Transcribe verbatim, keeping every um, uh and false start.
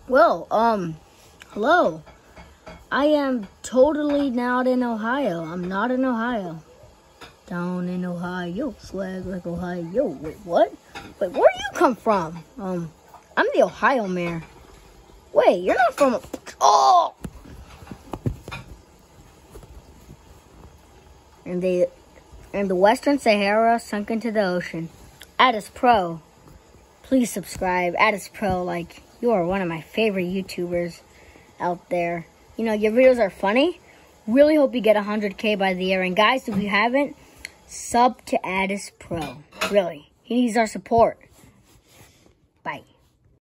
Well, um, hello. I am totally not in Ohio. I'm not in Ohio. Down in Ohio, swag like Ohio. Wait, what? Wait, where do you come from? Um, I'm the Ohio mayor. Wait, you're not from... Oh! And the, and the Western Sahara sunk into the ocean. Adizz Pro. Please subscribe. Adizz Pro, like, you are one of my favorite YouTubers out there. You know, your videos are funny. Really hope you get one hundred K by the year. And guys, if you haven't, sub to Adizz Pro. Really. He needs our support. Bye.